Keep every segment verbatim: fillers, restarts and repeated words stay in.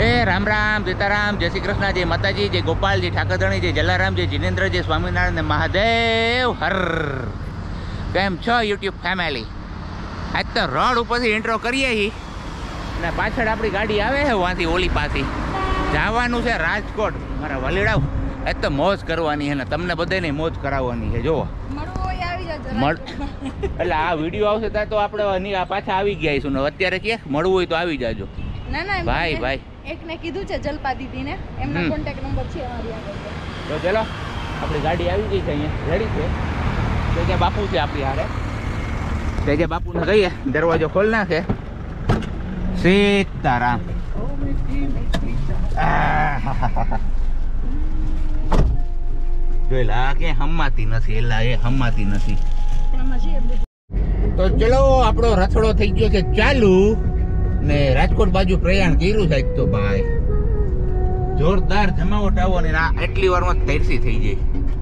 એ રામ રામ, સીતારામ, જય શ્રી કૃષ્ણ, જય માતાજી, જય ગોપાલ, જય ઠાકરધણી, જય જલારામ, જય જિનેન્દ્ર, જય સ્વામિનારાયણ, મહાદેવ હર. કેમ છો યુટ્યુબ ફેમિલી? આજ તો રોડ ઉપરથી ઇન્ટ્રો કરીએ છીએ અને પાછળ આપણી ગાડી આવે છે વાંથી ઓલી પાછી જવાનું છે રાજકોટ. મારા વલીડાવ આજ તો મોજ કરવાની છે ને તમને બધાને મોજ કરાવવાની છે. જુઓ એટલે આ વિડીયો આવશે ત્યાં તો આપણે પાછા આવી ગયા છું ને અત્યારે ક્યાંક મળવું હોય તો આવી જાજો. ના ના ભાઈ ભાઈ એકને કીધું છે જલપા દીદીને, એમનો કોન્ટેક્ટ નંબર છે અમારી આગળ. તો ચલો આપણી ગાડી આવી ગઈ છે, અહીંયા રેડી છે. તો કે બાપુ છે આપણી હારે, તો કે બાપુને કહીએ દરવાજો ખોલ નાખે. સીતારામ. જોઈ લા કે હમાતી નથી, એલા એ હમાતી નથી. તો ચલો આપણો રથડો થઈ ગયો છે ચાલુ ને રાજકોટ બાજુ પ્રયાણ કર્યું સાહેબ. તો ભાઈ જોરદાર જમાવટ આવો ને એટલી વારમાં તૈરસી થઈ જાય.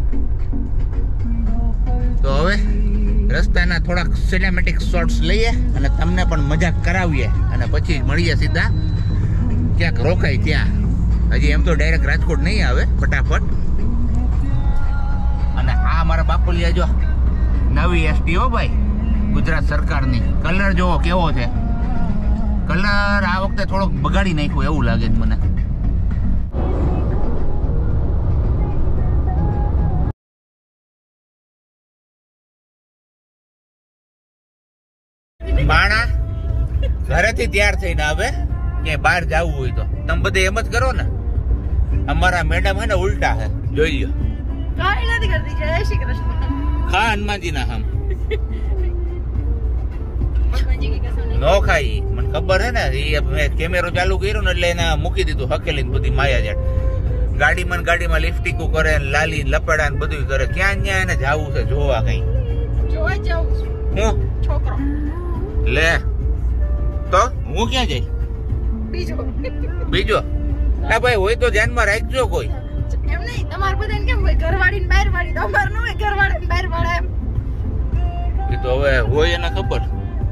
તો હવે રસ્તાના થોડાક સિનેમેટિક શોટ્સ લઈએ અને તમને પણ મજા કરાવીએ અને પછી મળીએ સીધા ક્યાંક રોકાય ત્યાં. હજી એમ તો ડાયરેક્ટ રાજકોટ નહીં આવે ફટાફટ. અને આ મારા બાપુલિયા જો નવી એસટી હો ભાઈ, ગુજરાત સરકારની. કલર જોવો કેવો છે. કલર આ વખતે થોડોક બગાડી નાખ્યો એવું લાગે છે મને. માણા ઘરેથી તૈયાર થઈને આવે કે બહાર જવું હોય તો તમે બધે એમ જ કરો ને. અમારા મેડમ હે ને ઉલટા હે, જોઈ લ્યો. કાઈ નથી કરતી. જય શ્રી કૃષ્ણ. ખા હનુમાનજી ના હમ ભગવાનજી કી કસમ નો ખાઈ. મને ખબર હે ને, એ મેં કેમેરો ચાલુ કર્યો ને એટલે એને મૂકી દીધું હકેલી બધી માયા જેટ. ગાડીમાં ગાડીમાં લિફ્ટિકો કરે, લાલી લપડા ને બધું કરે. ક્યાં ન્યા એને જાવું છે જોવા કઈ જોવા જાઉં હું છોકરો લે તો હું ક્યાં જઈ? બીજો બીજો હા ભાઈ હોય તો ધ્યાનમાં રાખજો કોઈ. એમ નહીં, તમાર બધાને કેમ હોય ઘરવાળી ને બહાર વાળી, તમાર નો હોય ઘરવાળી ને બહાર વાળા એમ. એ તો હવે હોય એને ખબર.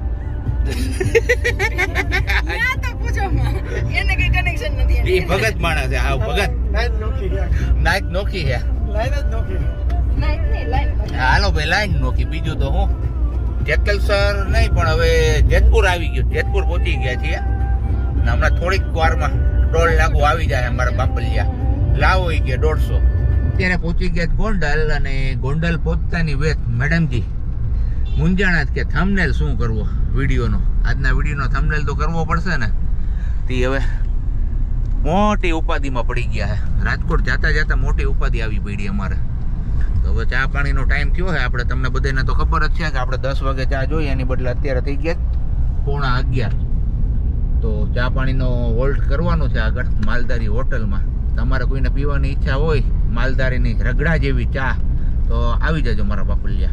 ના તો પૂછો એને કઈ કનેક્શન નથી. એ ભગત માણસ છે. હા ભગત લાઈન નોખી ગયા. નાઈટ નોખી છે. લાઈન જ નોખી. નાઈટ નહીં, લાઈન. હાલો ભાઈ લાઈન નોખી. બીજું તો હું જેતલસર નહીં પણ હવે જેતપુર આવી ગયું. જેતપુર પહોંચી ગયા છીએ અને હમણાં થોડીક વારમાં ટોલ નાકું આવી જાય. અમારા બાપલિયા લાવો એ કે દોઢસો. અત્યારે પહોંચી ગયા ગોંડલ અને ગોંડલ પહોંચતાની વેત મેડમજી મુંજાણા કે થંબનેલ શું કરવો વિડીયોનો. આજના વિડીયોનો થંબનેલ તો કરવો પડશે ને. તે હવે મોટી ઉપાધિમાં પડી ગયા છે. રાજકોટ જતા જતા મોટી ઉપાધિ આવી પડી અમારે. તો હવે ચા પાણીનો ટાઈમ થયો છે. આપણે તમને બધાને તો ખબર જ છે કે આપણે દસ વાગે ચા જોઈએ, એની બદલે અત્યારે થઈ ગયા પોણા અગિયાર. તો ચા પાણીનો હોલ્ટ કરવાનો છે આગળ માલધારી હોટલમાં. તમારે કોઈને પીવાની ઈચ્છા હોય માલધારીની રગડા જેવી ચા તો આવી જજો મારા બાપલિયા.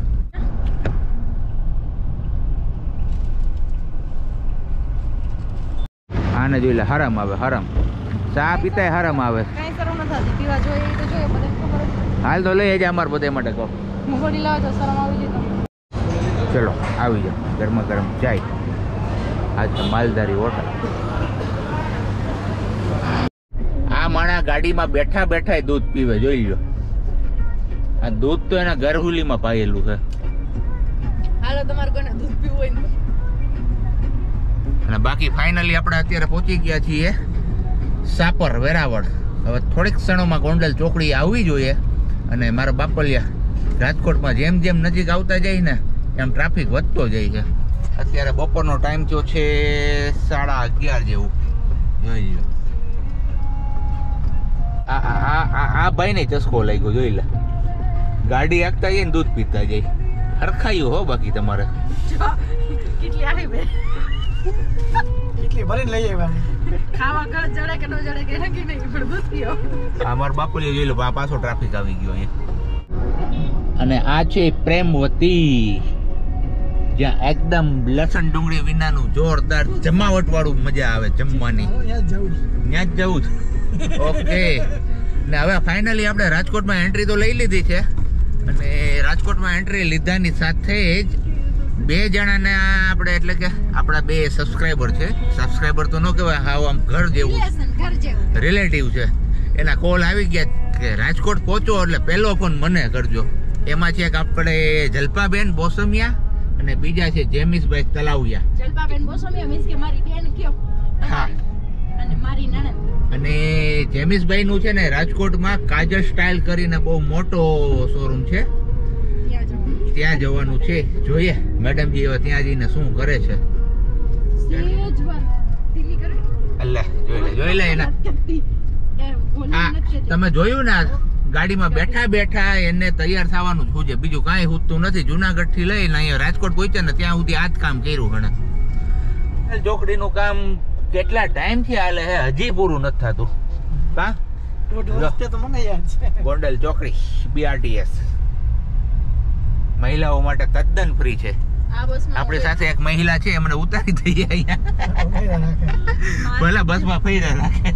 આને જોઈ લે હરામ આવે, હરામ. ચા પીતાય હરામ આવે. કઈ શરમ ન થતી, પીવા જોઈએ તો જોઈએ, બધાને ખબર જ. હાલ તો લઈ જાય અમારે બધા માટે કહો. મુગોડી લાવો તો શરમ આવી જાય તમને. ચલો આવી જાઓ, ગરમા ગરમ ચાય. આજ તો માલધારી હોટલ. આ માણા ગાડીમાં બેઠા બેઠા દૂધ પીવે, જોઈ લો. આ દૂધ તો એના ગરહુલીમાં પાયેલું છે. હાલો તમારે કોને દૂધ પીવું હોય ને. અને બાકી ફાઇનલી આપણે અત્યારે પહોંચી ગયા છીએ સાપર વેરાવળ. હવે થોડીક ક્ષણોમાં ગોંડલ ચોકડી આવવી જોઈએ. અને મારા બાપલિયા રાજકોટમાં જેમ જેમ નજીક આવતા જાય ને એમ ટ્રાફિક વધતો જાય છે. અત્યારે બપોરનો ટાઈમ થયો છે સાડા અગિયાર જેવું, જોઈ લો. આ આ આ ભાઈને ચસ્કો લાગ્યો, જોઈ લે. ગાડી આગતા જાય ને દૂધ પીતા જાય. હરખાયું હો બાકી તમારે. કેટલી આવી બે કેટલી ભરીને લઈ આવ્યા. ખાવા કળ જડે કે ન જડે કે નક્કી નહીં, પણ દૂધ પીઓ. આ મારા બાપુએ જોઈ લો, પાછો ટ્રાફિક આવી ગયો અહીંયા. અને આ છે પ્રેમવતી, જ્યાં એકદમ લસણ ડુંગળી વિનાનું જોરદાર જમાવટ વાળું મજા આવે જમવાની. ત્યાં જ જવું છે. ઓકે. ને હવે ફાઇનલી આપણે રાજકોટમાં એન્ટ્રી તો લઈ લીધી છે. અને રાજકોટમાં એન્ટ્રી લીધાની સાથે જ બે જણાને આપણે એટલે કે આપણા બે સબસ્ક્રાઇબર છે. સબસ્ક્રાઇબર તો ન કહેવાય, હાવ આમ ઘર જેવું. રિલેટિવ છે, એના કોલ આવી ગયા કે રાજકોટ પહોંચો એટલે પહેલો ફોન મને કરજો. એમાં છે એક આપણે જલ્પાબેન બોસમિયા અને બીજા છે જેમિસભાઈ તલાવિયા. જલ્પાબેન બોસમિયા મીન્સ કે મારી બેન કયો. હા, અને મારી નણંદ. અને જેમિસભાઈ નું છે ને રાજકોટમાં કાજલ સ્ટાઇલ કરીને બહુ મોટો શોરૂમ છે, ત્યાં જવાનું છે. જોઈએ મેડમજી હવે ત્યાં જઈને શું કરે છે. અલ્લાહ જોઈ લે જોઈ લે એના. હા, તમે જોયું ને ગાડીમાં બેઠા બેઠા એને તૈયાર થવાનું જ છે, બીજું કાંઈ હુતું નથી. જુનાગઢ થી લઈને અહીંયા રાજકોટ પહોંચ્યા ને ત્યાં સુધી આ જ કામ કર્યું. ઘણા ચોકડી નું કામ કેટલા ટાઈમ થી હાલે છે, હજી પૂરું નથી થતું. કા તો મને યાદ છે ગોંડલ ચોકડી બીઆરટીએસ મહિલાઓ માટે તદ્દન ફ્રી છે. આપણી સાથે એક મહિલા છે, એમને ઉતારી દઈએ અહીંયા. ભલે બસમાં ફેરા રાખે.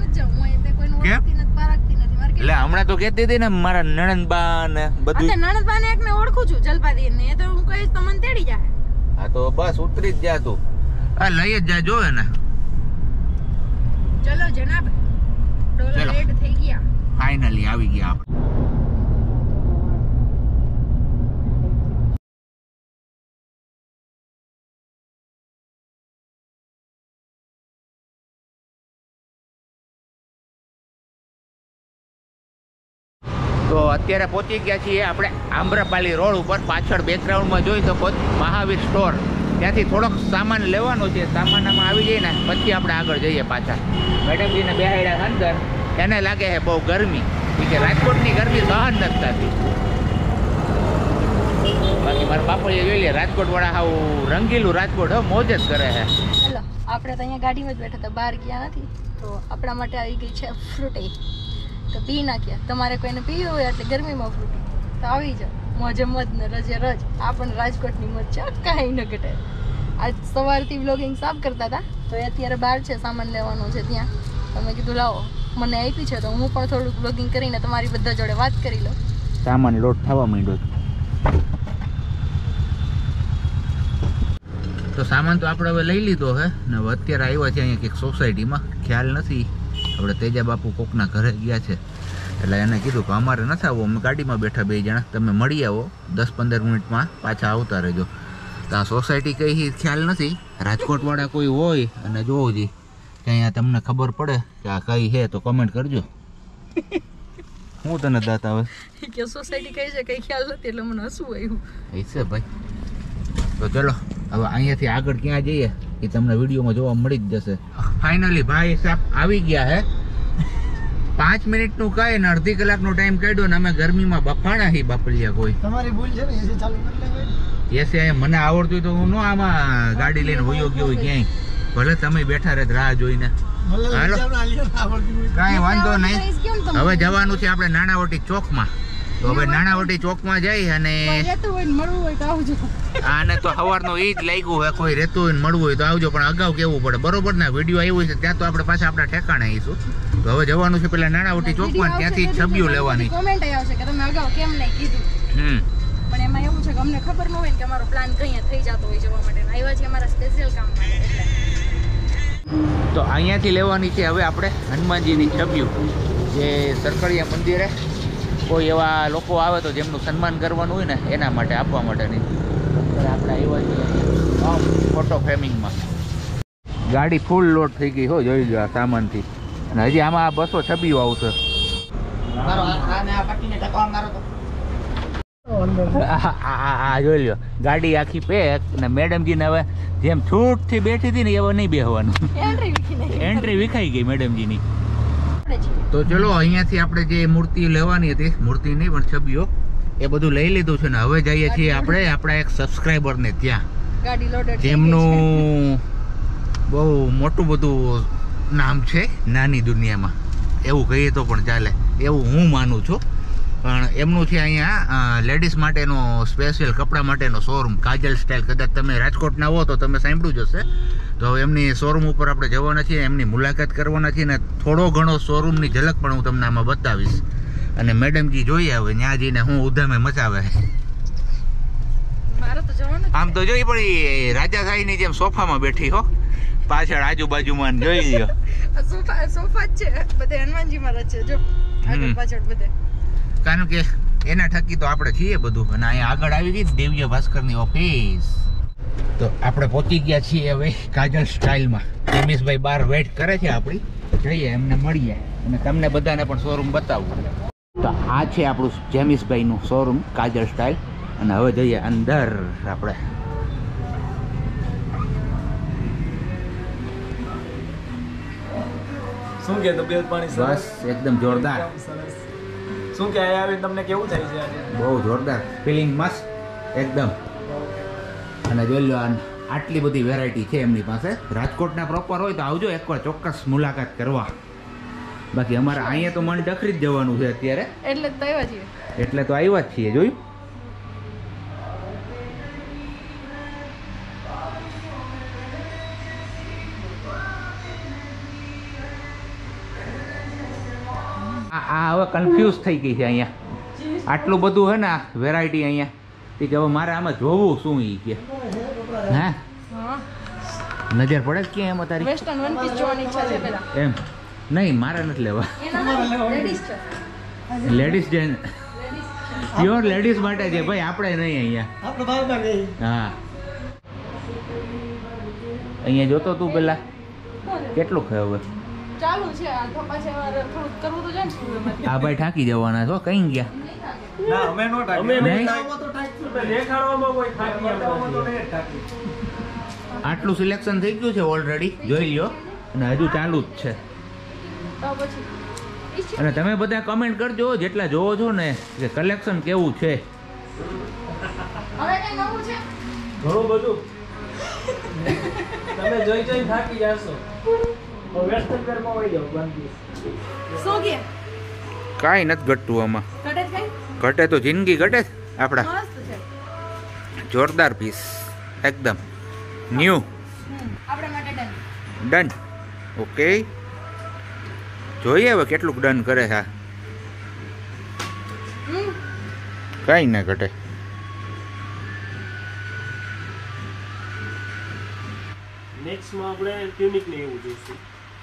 એટલે હમણાં તો કેતી હતી ને મારા નણંદબા ને બધું. નણંદબા ને એક ને ઓળખું છું, જલપાદી ને, તો હું કહીશ તો મને તેડી જાય. હા તો બસ ઉતરી જ જા તું. આ લઈ જ જા જોવે ને. ચલો જનાબ, ડોલર રેડ થઈ ગયા. ફાઇનલી આવી ગયા આપણે. તો અત્યારે પહોંચી ગયા છીએ આપણે આમ્રપાલી રોડ ઉપર. પાછળ બેકગ્રાઉન્ડમાં જોઈ શકો મહાવીર સ્ટોર, ત્યાંથી થોડોક સામાન લેવાનો છે. સામાન આમાં આવી જાય ને પછી આપણે આગળ જઈએ પાછા. મેડમજીને બેહાડ્યા અંદર, એને લાગે છે બહુ ગરમી, કે રાજકોટની ગરમી સહન નથી થતી. બાકી મારા બાપુએ જોઈ લે રાજકોટ વાળા હાવ રંગીલું રાજકોટ હો મોજ જ કરે છે. ચલો આપણે તો અહીંયા ગાડીમાં જ બેઠા હતા, બહાર ગયા નથી. તો આપણા માટે આવી ગઈ છે ફ્રૂટી, તો પી નાખ્યા. તમારે કોઈને પીવું હોય એટલે ગરમીમાં ફ્રૂટી તો આવી જાઓ, મોજે મોજ ને રજે રજ. આ પણ રાજકોટની મોજ છે, કાંઈ ન ઘટે. આજ સવારથી વ્લોગિંગ સાફ કરતા હતા, તો એ અત્યારે બહાર છે, સામાન લેવાનો છે ત્યાં. તમે કીધું લાવો મને આપી છે તો હું પણ થોડુંક વ્લોગિંગ કરીને તમારી બધા જોડે વાત કરી લઉં. સામાન લોડ થવા માંડ્યો. તો સામાન તો આપણે હવે લઈ લીધો હે ને હવે અત્યારે આવ્યા છે અહીંયા કંઈક સોસાયટીમાં, ખ્યાલ નથી. આપણે તેજા બાપુ કોકના ઘરે ગયા છે એટલે એને કીધું કે અમારે નથી આવવું, અમે ગાડીમાં બેઠા બે જણા, તમે મળી આવો દસ પંદર મિનિટમાં પાછા આવતા રહેજો. તો આ સોસાયટી કઈ ખ્યાલ નથી. રાજકોટવાળા કોઈ હોય અને જોવો જી કે અહીંયા તમને ખબર પડે કે આ કઈ છે તો કમેન્ટ કરજો. હું તને દાતા હવે કે સોસાયટી કઈ છે કઈ ખ્યાલ નથી એટલે મને હસવું આવ્યું. એ છે ભાઈ. તો ચલો હવે અહીંયાથી આગળ ક્યાં જઈએ એ તમને વિડીયોમાં જોવા મળી જ જશે. ફાઇનલી ભાઈ સાહેબ આવી ગયા હે. પાંચ મિનિટ નું કઈ ને અડધી કલાક નો ટાઈમ કાઢ્યો ને અમે ગરમીમાં બફાણા હી બાપલિયા. કોઈ તમારી ભૂલ છે ને, એસી ચાલુ કરી લેવાય. એસી મને આવડતું તો હું નો આમાં ગાડી લઈને હોયો ગયો હોય ક્યાંય. ભલે તમે બેઠા રહે રાહ જોઈને. કાંઈ વાંધો નહીં. હવે જવાનું છે આપણે નાણાવટી ચોકમાં. તો હવે નાણાવટી ચોકમાં જઈ અને આને તો સવારનો એ જ લાગ્યું હોય, કોઈ રહેતું હોય ને મળવું હોય તો આવજો, પણ અગાઉ કેવું પડે બરોબર ને. વિડીયો આવ્યો છે ત્યાં તો આપણે પાછા આપણા ઠેકાણે આવીશું. તો હવે જવાનું છે પેલા નાણાવટી ચોકમાં, ત્યાંથી છબીઓ લેવાની. કોમેન્ટ આવશે કે તમે અગાઉ કેમ નહીં કીધું. હમ પણ એમાં એવું છે કે અમને ખબર ન હોય કે અમારો પ્લાન કઈ થઈ જતો હોય જવા માટે. આવ્યા છે અમારા સ્પેશિયલ કામ માટે એટલે. તો અહીંયાથી લેવાની છે હવે આપણે હનુમાનજીની છબીઓ, જે સરકડિયા મંદિરે કોઈ એવા લોકો આવે તો જેમનું સન્માન કરવાનું હોય ને એના માટે આપવા માટેની. આપણે આવ્યા છીએ ફોટો ફ્રેમિંગમાં. ગાડી ફૂલ લોડ થઈ ગઈ હો, જોઈ લો આ સામાનથી. અને હજી આમાં બસો છબીઓ આવશે. આ જોઈ લો ગાડી આખી પેક ને મેડમજીને હવે જેમ છૂટથી બેઠી હતી ને એવા નહીં બેહવાનું. એન્ટ્રી વિખાઈ ગઈ મેડમજીની. તો ચલો અહીંયાથી આપણે જે મૂર્તિ લેવાની હતી, મૂર્તિ નહીં પણ છબીઓ, એ બધું લઈ લીધું છે ને હવે જઈએ છીએ આપણે આપણા એક સબસ્ક્રાઈબરને ત્યાં, જેમનું બહુ મોટું બધું નામ છે નાની દુનિયામાં, એવું કહીએ તો પણ ચાલે, એવું હું માનું છું. પણ એમનું છે અહીંયા લેડીઝ માટેનો સ્પેશિયલ કપડા માટેનો શોરૂમ, કાજલ સ્ટાઇલ. કદાચ તમે રાજકોટના હો તો તમે સાંભળ્યું જ હશે. તો એમની શોરૂમ ઉપર આપણે જવાના છીએ, એમની મુલાકાત કરવાના છીએ ને થોડો ઘણો શોરૂમની ઝલક પણ હું તમને આમાં બતાવીશ. અને મેડમજી જોઈએ હવે ત્યાં જઈને હું ઉધામે મચાવે. આમ તો જોઈ પણ રાજાશાહીની જેમ સોફામાં બેઠી હો, પાછળ આજુબાજુમાં જોઈ લ્યો. સોફા સોફા જ છે બધે, હનુમાનજી મહારાજ છે જો આગળ પાછળ બધે. કારણ કે એના થકી તો આપણે છીએ બધું. અને અહીંયા આગળ આવી ગઈ દિવ્ય ભાસ્કરની ઓફિસ. તો આપણે પહોંચી ગયા છીએ હવે કાજલ સ્ટાઇલમાં. જેમીશભાઈ બહાર વેઇટ કરે છે આપણી, જઈએ એમને મળીએ અને તમને બધાને પણ શોરૂમ બતાવું. તો આ છે આપણું જેમીશભાઈનું શોરૂમ કાજલ સ્ટાઇલ. અને હવે જઈએ અંદર આપણે. શું કે તબિયત પાણી બસ એકદમ જોરદાર. શું કે અહીંયા આવીને તમને કેવું થાય છે આજે? બહુ જોરદાર ફિલિંગ, મસ્ત એકદમ. અને જોઈ લો આટલી બધી વેરાયટી છે એમની પાસે. રાજકોટના પ્રોપર હોય તો આવજો એકવાર ચોક્કસ મુલાકાત કરવા. બાકી અમારે અહીંયા તો મન ડખરી જ જવાનું છે અત્યારે, એટલે તો આવ્યા છીએ. એટલે તો આવ્યા જ છીએ. જોયું આ હવે કન્ફ્યુઝ થઈ ગઈ છે અહીંયા. આટલું બધું હે ને વેરાયટી અહીંયા, કે હવે મારે આમાં જોવું શું ઈ કે. હા નજર પડે કે એમ તારી વેસ્ટર્ન વન પીસ જોવાની ઈચ્છા છે પેલા. એમ નહીં, મારે નથી લેવા. લેડીઝ છે, લેડીઝ જે પ્યોર લેડીઝ માટે છે ભાઈ, આપણે નહીં અહીંયા. આપણો ભાવમાં ગઈ. હા અહીંયા જોતો તું પેલા કેટલું ખાય હવે ચાલુ છે. આ તો પાછે થોડું કરવું તો જોઈએ ને. આ ભાઈ ઠાકી જવાના છો, કઈ ગયા? ના અમે નો ટાકી. અમે નહીં. તો ટાકી તો દેખાડવામાં કોઈ ટાકી આવવામાં તો નહીં ટાકી. આટલું સિલેક્શન થઈ ગયું છે ઓલરેડી, જોઈ લ્યો. અને હજુ ચાલુ જ છે. તો પછી અને તમે બધા કમેન્ટ કરજો જેટલા જોવો છો ને કે કલેક્શન કેવું છે. હવે કઈ નવું છે? ઘણું બધું. તમે જોઈ જોઈ થાકી જાશો. વેસ્ટર્ન વેરમાં વહી જાવ બાંધી. શું કે કાંઈ નથી ઘટતું આમાં. ઘટે જ કઈ? ઘટે તો જિંદગી ઘટે આપણા. મસ્ત છે. જોરદાર પીસ એકદમ ન્યૂ. હમ, આપણે માટે ડન. ડન. ઓકે જોઈએ હવે કેટલું ડન કરે છે. હમ કાંઈ ના ઘટે. નેક્સ્ટમાં આપણે ટ્યુનિક ને એવું જોઈશું.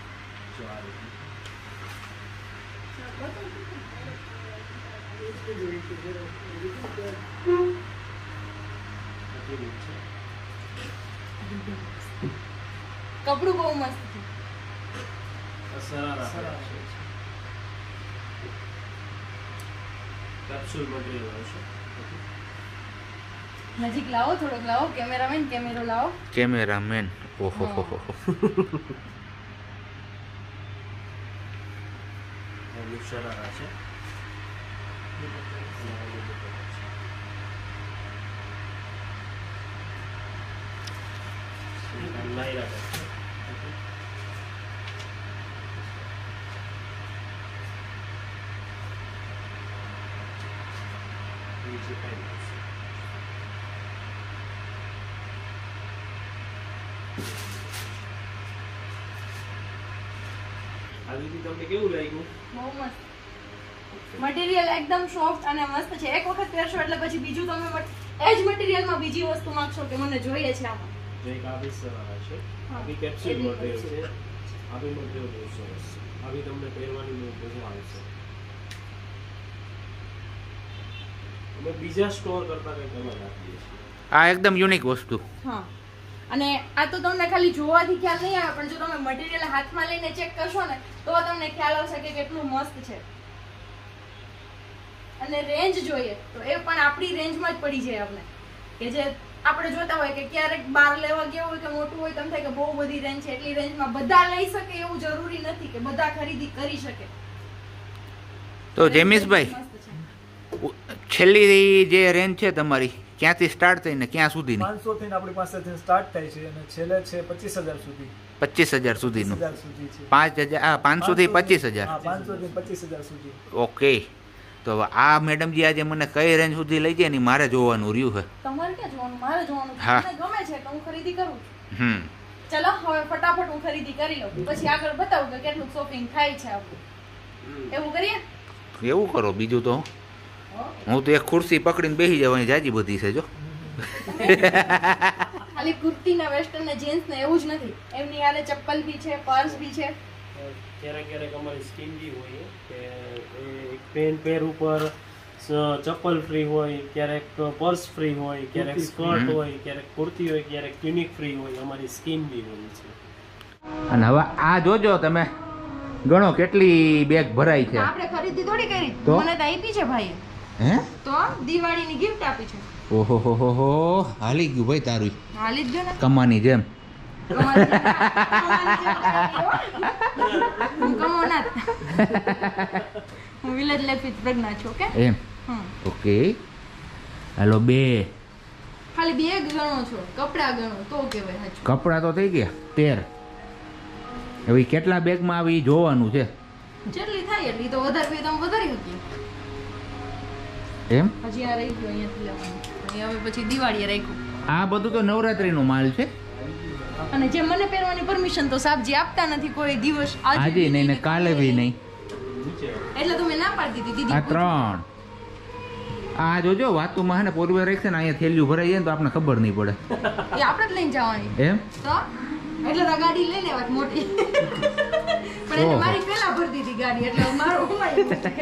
કપડું બહુ મસ્ત છે. કેપ્સ્યુલ મટીરિયલ આવશે. નજીક લાવો, થોડોક લાવો. કેમેરામેન કેમેરો લાવો. કેમેરામેન ઓહો હો હો. શરારા છે. નાયરા છે. નીચે કાંઈ આવી રીતે તમને કેવું લાગ્યું? બહુ મસ્ત. મટીરિયલ એકદમ સોફ્ટ અને મસ્ત છે. એક વખત પહેરશો એટલે પછી બીજું તમે મટ- એ જ મટીરિયલમાં બીજી વસ્તુ માંગશો કે મને જોઈએ છે આમાં. જો એક આ બી સરારા છે. હા. આ બી કેપ્સ્યુલ મટીરિયલ છે. આ બી મટીરિયલ બહુ સરસ છે. આ બી તમને પહેરવાની બહુ મજા આવશે. અમે બીજા સ્ટોર કરતા કંઈક અલગ આપીએ છીએ. આ એકદમ યુનિક વસ્તુ. હા. અને આ તો તમને ખાલી જોવાથી ખ્યાલ નહીં આવે, પણ જો તમે મટીરિયલ હાથમાં લઈને ચેક કરશો ને તો તમને ખ્યાલ આવશે કે કેટલું મસ્ત છે. અને રેન્જ જોઈએ તો એ પણ આપણી રેન્જમાં જ પડી જાય આપણે. કે જે આપણે જોતા હોય કે ક્યારેક બહાર લેવા ગયા હોય કે મોટું હોય તો એમ થાય કે બહુ બધી રેન્જ છે, એટલી રેન્જમાં બધા લઈ શકે એવું જરૂરી નથી કે બધા ખરીદી કરી શકે. તો જેમીશભાઈ છેલ્લી જે રેન્જ છે તમારી ક્યાંથી સ્ટાર્ટ થઈને ક્યાં સુધીની? પાંચસો થી આપણી પાસેથી સ્ટાર્ટ થાય છે અને છેલ્લે છે પચીસ હજાર સુધી. પચીસ હજાર સુધીનું. હજાર સુધી છે. પાંચ હજાર હા પાંચસો થી પચીસ હજાર. હા પાંચસો થી પચીસ હજાર સુધી. ઓકે. તો હવે આ મેડમજી આજે મને કઈ રેન્જ સુધી લઈ જાય ને મારે જોવાનું રહ્યું છે. તમારે ક્યાં જોવાનું? મારે જોવાનું. હા. મને ગમે છે તો હું ખરીદી કરું છું. હમ ચલો હવે ફટાફટ હું ખરીદી કરી લઉં, પછી આગળ બતાવું કે કેટલું શોપિંગ થાય છે આપણું. એવું કરીએ? એવું કરો. બીજું તો હું તો એક ખુરશી પકડીને બેસી જવાની જાજી બધી છે જો. ખાલી ખાલી કુર્તી ને વેસ્ટર્ન ને જીન્સ ને એવું જ નથી, એમની હારે ચપ્પલ બી છે, પર્સ બી છે. ક્યારેક ક્યારેક અમારી સ્કીમ બી હોય કે એક પેન પેર ઉપર ચપ્પલ ફ્રી હોય, ક્યારેક પર્સ ફ્રી હોય, ક્યારેક સ્કર્ટ હોય, ક્યારેક કુર્તી હોય, ક્યારેક ટ્યુનિક ફ્રી હોય. અમારી સ્કીમ બી હોય છે. અને હવે આ જોજો તમે ગણો કેટલી બેગ ભરાઈ છે. આપણે ખરીદી થોડી કરી, મને તો આપી છે ભાઈએ. હે તો દિવાળીની ગિફ્ટ આપી છે. ઓહો હો હો હો હાલી ગયું ભાઈ તારું. હાલી જ ગયો ને કમાની જેમ. હું કમોના હું વિલેજ લાઈફ વિથ પ્રજ્ઞા છું. ઓકે એમ ઓકે હાલો બે ખાલી બેગ ગણો છો, કપડા ગણો તો કહેવાય સાચું. કપડા તો થઈ ગયા તેર. હવે કેટલા બેગમાં આવી જોવાનું છે. જેટલી થાય એટલી તો વધારે પે તમે વધારી શકીએ. એમ હજી આ રહી ગયું અહીંયાથી લેવાનું. હવે પછી દિવાળીએ રાખ્યું. આ બધું તો નવરાત્રીનો માલ છે. અને જે મને પહેરવાની પરમિશન તો સાબજી આપતા નથી કોઈ દિવસ. આજે નહીં ને કાલે બી નહીં. એટલે તો મેં ના પાડી દીધી આ દીદી. ત્રણ આ જોજો વાતુમાં હે ને પૂર્વે રાખશે ને અહીંયા થેલીઓ ભરાઈ જાય ને તો આપણે ખબર નહીં પડે. એ આપણે જ લઈને જવાની. એમ તો એટલે તો ગાડી લઈ લેવા મોટી. પણ એટલે મારી પહેલા ભરી દીધી ગાડી એટલે મારો હુમાય.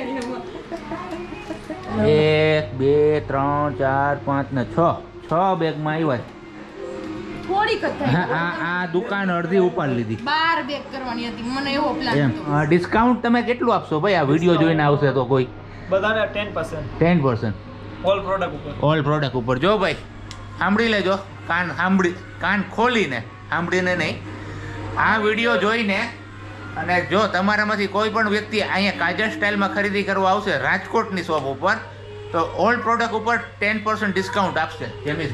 એક બે ત્રણ ચાર પાંચ ને છ છ બેગમાં આવ્યા. થોડીક જ હા થાય. આ આ દુકાન અડધી ઉપાડી લીધી. બાર બેગ કરવાની હતી મને એવો પ્લાન એમ હતો. ડિસ્કાઉન્ટ તમે કેટલું આપશો ભાઈ આ વિડીયો જોઈને આવશે તો કોઈ? બધાને ten percent ten percent all product ઉપર. ઓલ પ્રોડક્ટ ઉપર. જો ભાઈ સાંભળી લેજો, કાન સાંભળી કાન ખોલીને સાંભળીને નહીં. આ વિડીયો જોઈને અને જો તમારામાંથી કોઈ પણ વ્યક્તિ અહીંયા કાજલ સ્ટાઇલમાં ખરીદી કરવા આવશે રાજકોટની શોપ ઉપર તો ઓલ પ્રોડક્ટ ઉપર ટેન પર્સન્ટ ડિસ્કાઉન્ટ આપશે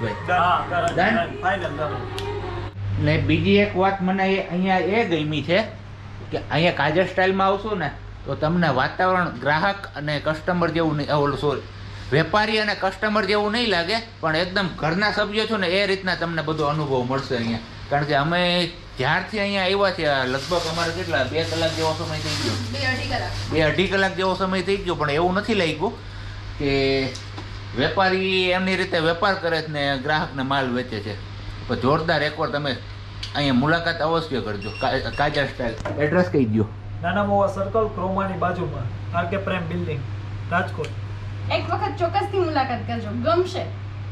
જમીશભાઈ. ને બીજી એક વાત મને એ અહીંયા એ ગમી છે કે અહીંયા કાજલ સ્ટાઇલમાં આવશો ને તો તમને વાતાવરણ ગ્રાહક અને કસ્ટમર જેવું નહીં, ઓલું સોરી વેપારી અને કસ્ટમર જેવું નહીં લાગે પણ એકદમ ઘરના સભ્યો છો ને એ રીતના તમને બધો અનુભવ મળશે અહીંયા. કારણ કે અમે જ્યારથી અહીંયા આવ્યા છે લગભગ અમારે કેટલા બે કલાક જેવો સમય થઈ ગયો, બે અઢી કલાક બે અઢી કલાક જેવો સમય થઈ ગયો પણ એવું નથી લાગ્યું કે વેપારી એમની રીતે વેપાર કરે છે ને ગ્રાહકને માલ વેચે છે. પણ જોરદાર એકવાર તમે અહીંયા મુલાકાત અવશ્ય કરજો. કાજલ સ્ટાઇલ એડ્રેસ કહી દો. નાના મોવા સર્કલ ક્રોમાની બાજુમાં આરકે પ્રેમ બિલ્ડિંગ રાજકોટ. એક વખત ચોક્કસથી મુલાકાત કરજો, ગમશે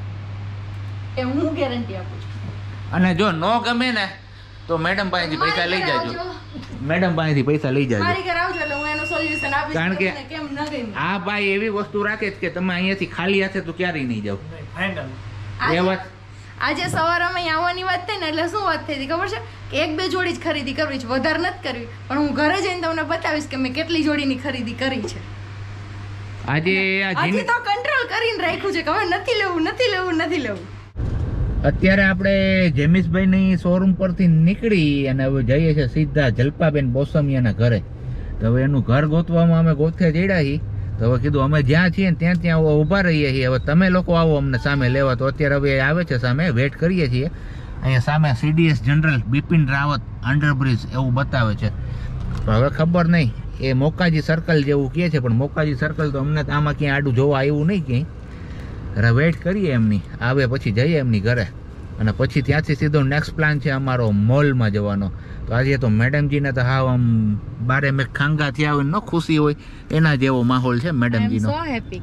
એ હું ગેરંટી આપું છું. અને જો ન ગમે ને તો મેડમ પાસેથી પૈસા લઈ જાજો. મેડમ પાસેથી પૈસા લઈ જાજો. મારી ઘરે આવજો એટલે હું એનું સોલ્યુશન આપીશ. કારણ કે તમને કેમ ન ગમ્યું. આ ભાઈ એવી વસ્તુ રાખે છે કે તમે અહીંયાથી ખાલી હાથે તો ક્યારેય નહીં જાવ. ફાઇનલ. એ આજે- વાત આજે સવારે અમે અહીં આવવાની વાત થઈ ને એટલે શું વાત થઈ હતી ખબર છે કે એક બે જોડી જ ખરીદી કરવી છે, વધારે નથી કરવી. પણ હું ઘરે જઈને તમને બતાવીશ કે મેં કેટલી જોડીની ખરીદી કરી છે. આજે આ હજી જીન- તો કંટ્રોલ કરીને રાખ્યું છે કે હવે નથી લેવું નથી લેવું નથી લેવું. અત્યારે આપણે જેમિશભાઈની શોરૂમ પરથી નીકળી અને હવે જઈએ છીએ સીધા જલપાબેન બોસમિયાના ઘરે. તો હવે એનું ઘર ગોતવામાં અમે ગોથે જડ્યા છીએ. તો હવે કીધું અમે જ્યાં છીએ ને ત્યાં ત્યાં ઊભા રહીએ છીએ. હવે તમે લોકો આવો અમને સામે લેવા. તો અત્યારે હવે આવે છે સામે, વેટ કરીએ છીએ. અહીંયા સામે CDS general Bipin Rawat under bridge એવું બતાવે છે. તો હવે ખબર નહીં એ મોકાજી સર્કલ જેવું કહે છે પણ મોકાજી સર્કલ તો અમને તો આમાં ક્યાંય આડું જોવા આવ્યું નહીં ક્યાંય. અરે વેઇટ કરીએ એમની આવે પછી જઈએ એમની ઘરે અને પછી ત્યાંથી સીધો નેક્સ્ટ પ્લાન છે અમારો મોલમાં જવાનો. તો આજે તો મેડમજીને તો હાવ આમ બારે મેં ખાંગા થયા હોય ન ખુશી હોય એના જેવો માહોલ છે મેડમજીનો. હેપી.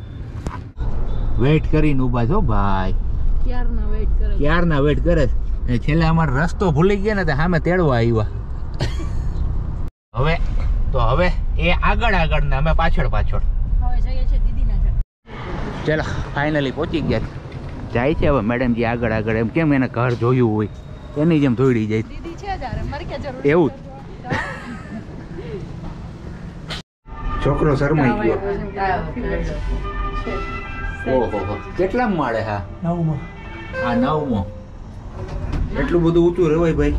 વેઇટ કરીને ઊભા છો ભાઈ, ક્યારના વેઇટ કરે. ક્યારના વેઇટ કરે છે. અને છેલ્લે અમારો રસ્તો ભૂલી ગયા ને તો સામે તેડવા આવ્યા. હવે તો હવે એ આગળ આગળ ને અમે પાછળ પાછળ. હવે જઈએ છીએ દીદીના ઘરે. ચલો ફાઇનલી પહોંચી ગયા. જાય છે હવે મેડમજી આગળ આગળ એમ કેમ એને ઘર જોયું હોય એની જેમ દોડી જાય. દીદી છે જારે મારે કે જરૂર એવું જ. છોકરો શરમાઈ ગયો. ઓહો કેટલા માળે? હા નવમાં. આ નવમો. એટલું બધું ઊંચું રેવાય ભાઈ.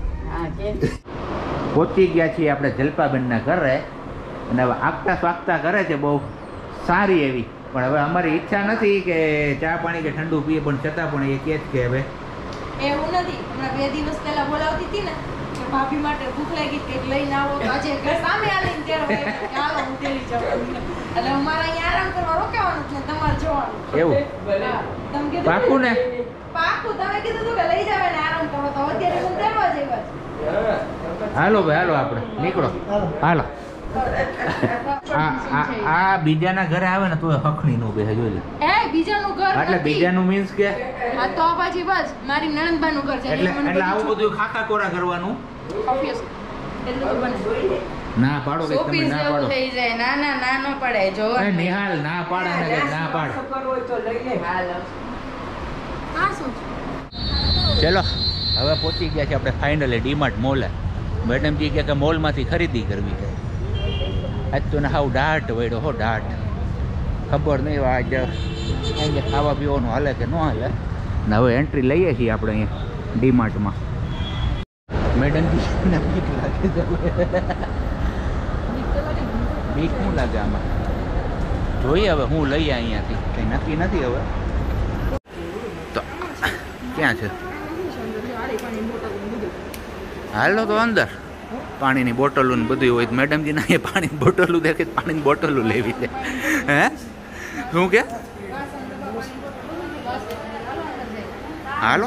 પહોંચી ગયા છીએ આપણે જલપાબેનના ઘરે અને હવે આગતા સ્વાગતા કરે છે બહુ સારી એવી. પણ હવે અમારી ઈચ્છા નથી કે ચા પાણી કે ઠંડુ પીએ પણ છતાં પણ એ કહે છે કે હવે એવું નથી. હમણાં બે દિવસ પહેલા બોલાવતી હતી ને કે ભાભી માટે ભૂખ લાગી કંઈક લઈને આવો તો આજે ઘર સામે આવીને અત્યારે હોય કે હાલો હું દિલ્હી જવાનું એટલે અમારે અહીંયા આરામ કરવા રોકાવાનું છે તમારે જવાનું એવું હા તમે કીધું પાકું ને પાકું તમે કીધું તું કે લઈ જાવ ને આરામ કરો તો અત્યારે હું તેડવા જ આવ્યા હાલો ભાઈ હાલો આપણે નીકળો હાલો આ આ આ બીજાના ઘરે આવે ને તો હખણી નો બેસે જોઈ લે એ બીજાનું ઘર એટલે બીજાનું મીન્સ કે હા તો પછી બસ મારી નણંદબાનું ઘર છે એટલે એટલે આવું બધું ખાખા કોરા કરવાનું ઓબ્વિયસ એટલું બને ના પાડો કે તમે ના પાડો થઈ જાય ના ના ના નો પડે જો એ નિહાલ ના પાડે ને કે ના પાડ હાલો હા શું ચલો હવે પહોંચી ગયા છે આપણે ફાઇનલી ડીમાર્ટ મોલે મેડમજી કહે કે મોલમાંથી ખરીદી કરવી છે આજ તો ને હાવ ડાટ વળ્યો હો ડાટ ખબર નહીં આજ અહીંયા ખાવા પીવાનું હાલે કે ન હાલે ને હવે એન્ટ્રી લઈએ છીએ આપણે અહીંયા ડીમાર્ટમાં મેડમજી બીક લાગે છે બીક શું લાગે આમાં જોઈએ હવે હું લઈએ અહીંયાથી કંઈ નક્કી નથી હવે તો ક્યાં છે હાલો તો અંદર પાણીની બોટલો ને બધું હોય મેડમજી ના પાણીની બોટલું દેખે પાણીની બોટલો લેવી છે હે શું કે હાલો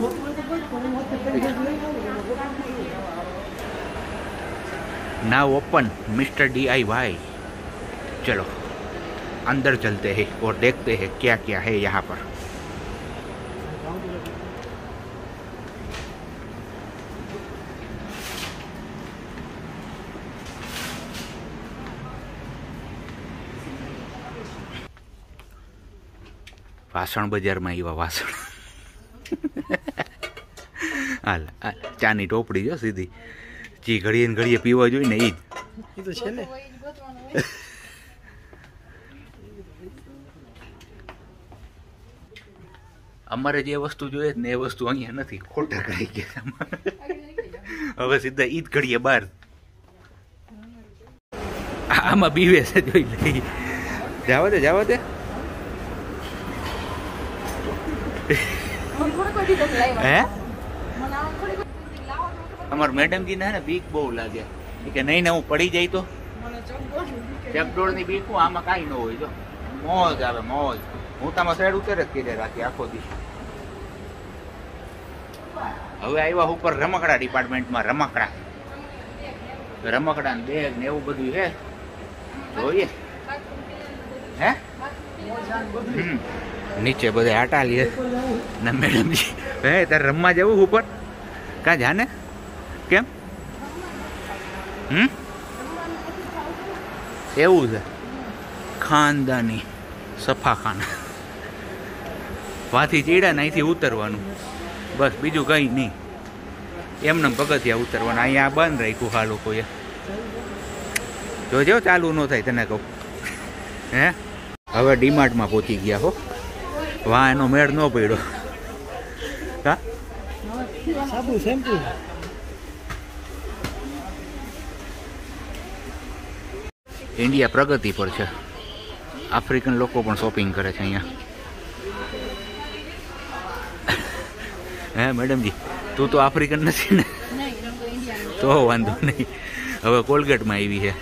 now open mister D I Y चलो अंदर चलते हैं और देखते हैं क्या क्या है यहाँ पर वासण बजार में आया वासण हाल हाल चानी टोपड़ी जो सीधी जी घड़ीए ने घड़ीए पीवा जोईए ने ईज ई तो छे ने अमारे जे वस्तु जोईए ने ए वस्तु अहींया नथी खोटा कही गया हवे सीधा ईज घड़ीए बार आमा बीवे छे जोई लई जावा दे जावा दे હે અમાર મેડમજી ને બીક બહુ લાગે કે નહીં ને હું પડી જાય તો ચકડોળ ની બીક હું આમાં કાંઈ ન હોય જો મોજ આવે મોજ હું તમારા સાઈડ ઉતર જ કીધે રાખી આખો દી હવે આવ્યા ઉપર રમકડા ડિપાર્ટમેન્ટમાં રમકડા રમકડા ને બેગ ને એવું બધું છે જોઈએ હે હમ નીચે બધા આટા લે ને મેડમજી હે તારે રમવા જવું ઉપર કાં જાને કેમ હમ એવું છે ખાનદાની સફાખાના વાથી ચીડા ને અહીંથી ઉતરવાનું બસ બીજું કંઈ નહીં એમને પગથિયા ઉતરવાના અહીંયા બંધ રાખ્યું આ લોકોએ જોજો ચાલુ ન થાય તને કહું હે હવે ડીમાર્ટમાં પહોંચી ગયા હો વાહ એનો મેળ ન પડ્યો હા સાબુ શેમ્પુ ઇન્ડિયા પ્રગતિ પર છે આફ્રિકન લોકો પણ શોપિંગ કરે છે અહીંયા હે મેડમજી તું તો આફ્રિકન નથી ને તો વાંધો નહીં હવે કોલગેટમાં આવી છે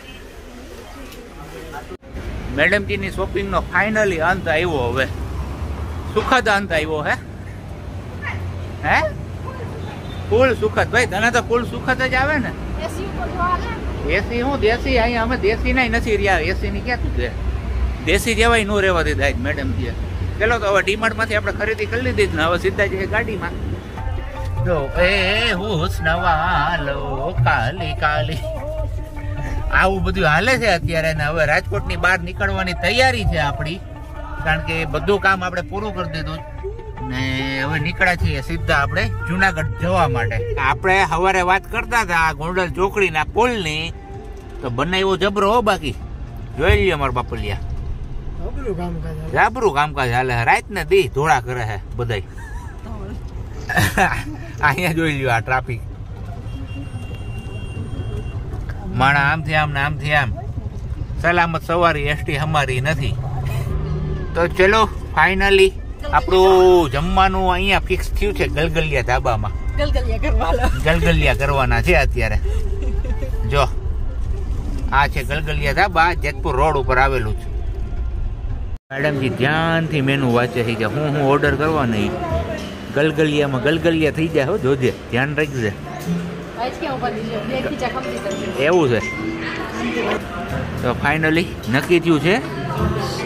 મેડમજીની શોપિંગનો ફાઇનલી અંત આવ્યો હવે સુખદ અંત આવ્યો હે હે ફૂલ સુખદ ભાઈ તને તો ફૂલ સુખદ જ આવે ને એસી હું દેશી અહીંયા અમે દેશી ના નથી રહ્યા એસી ની ક્યાં છે દેશી જેવાય નો રહેવા દીધા આજ મેડમજીએ ચલો તો હવે ડીમાર્ટ માંથી આપણે ખરીદી કરી લીધી જ ને હવે સીધા જઈએ ગાડીમાં જો એ હુસ્નવાલો કાલી કાલી આવું બધું હાલે છે અત્યારે ને હવે રાજકોટની બહાર નીકળવાની તૈયારી છે આપણી કારણ કે બધું કામ આપણે પૂરું કરી દીધું ને હવે નીકળ્યા છીએ સીધા આપણે જુનાગઢ જવા માટે આપણે સવારે વાત કરતા હતા ગોંડલ ચોકડીના પુલની તો બનાવ્યો જબરો હો બાકી જોઈ લઈએ અમારા બાપલિયા જબરું કામકાજ હાલે રાત ને દી ધોળા કરે છે બધાય અહીંયા જોઈ લ્યો આ ટ્રાફિક માણા આમથી આમ ને આમથી આમ સલામત સવારી એસટી અમારી નથી તો ચલો ફાઇનલી આપણું જમવાનું અહીંયા ફિક્સ થયું છે ગલગલિયા ધાબામાં ગલગલિયા કરવાના છે અત્યારે જો આ છે ગલગલિયા ધાબા, જેતપુર રોડ ઉપર આવેલું છે. મેડમજી ધ્યાનથી મેનુ વાંચે છે કે હું હું ઓર્ડર કરવા નહીં. ગલગલિયામાં ગલગલિયા થઈ જાય હો, જોજે, ધ્યાન રાખજે. એવું છે તો ફાઇનલી નક્કી થયું છે